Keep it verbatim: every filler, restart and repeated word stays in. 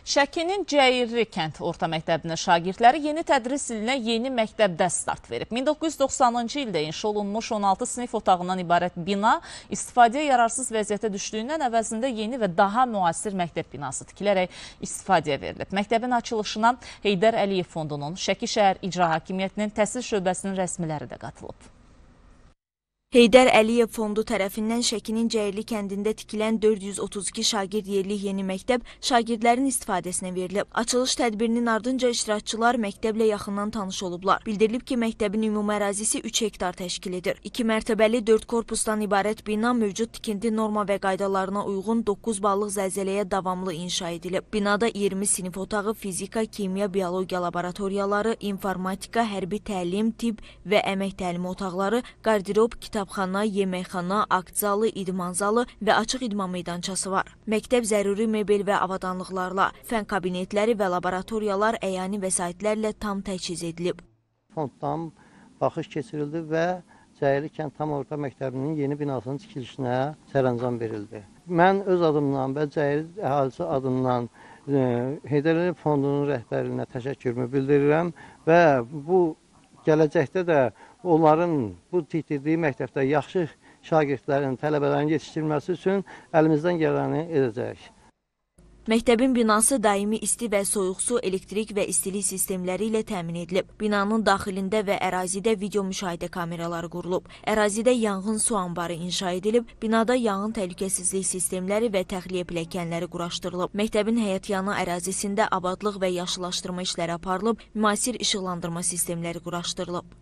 Şəkinin Cəyirli kənd orta məktəbinin şagirdləri yeni tədris ilinə yeni məktəbdə start verib. min doqquz yüz doxsanıncı ildə inşa olunmuş on altı sinif otağından ibarət bina istifadəyə yararsız vəziyyətə düşdüyündən əvəzində yeni və daha müasir məktəb binası tikilərək istifadəyə verilib. Məktəbin açılışına Heydər Əliyev Fondunun, Şəki şəhər İcra Hakimiyyətinin təhsil şöbəsinin rəsmiləri də qatılıb. Heydər Əliyev Fondu tərəfindən Şəkinin Cəyirli kəndində tikilən dörd yüz otuz iki şagird yerli yeni məktəb şagirdlərin istifadəsinə verilib. Açılış tədbirinin ardınca iştirakçılar məktəblə yaxından tanış olublar. Bildirilib ki, məktəbin ümumi ərazisi üç hektar təşkil edir. iki mərtəbəli dörd korpusdan ibarət bina mövcud tikinti norma və qaydalarına uyğun doqquz ballıq zəlzələyə davamlı inşa edilib. Binada iyirmi sinif otağı, fizika, kimya, biologiya laboratoriyaları, informatika, hərbi təlim, tibb və əmək təlimi otaqları, qardirob, kitab kitabxana, yeməkxana, akt zalı, idman zalı və açıq idman meydançası var. Məktəb zəruri mebel və avadanlıqlarla, fən kabinetləri və laboratoriyalar əyani vəsaitlərlə tam təchiz edilib. Fonddan baxış keçirildi və Cəyirli kənd tam orta məktəbinin yeni binasının tikilişinə sərəncam verildi. Mən öz adımdan və Cəyirli əhalisi adından Heydər Əliyev Fondunun rəhbərliyinə təşəkkürümü bildirirəm və bu gələcəkdə də onların bu tikdirdiyi məktəbdə yaxşı şagirdlərin, tələbələrin yetişdirilməsi üçün əlimizdən gələni edəcəyik. Məktəbin binası daimi isti və soyuq su, elektrik və istilik sistemləri ilə təmin edilib. Binanın daxilində və ərazidə video müşahidə kameraları qurulub. Ərazidə yanğın su anbarı inşa edilib. Binada yanğın təhlükəsizlik sistemləri və təxliyə pilləkənləri quraşdırılıb. Məktəbin həyətyanı ərazisində abadlıq və yaşıllaşdırma işləri aparılıb. Müasir işıqlandırma sistemləri quraşdırılıb.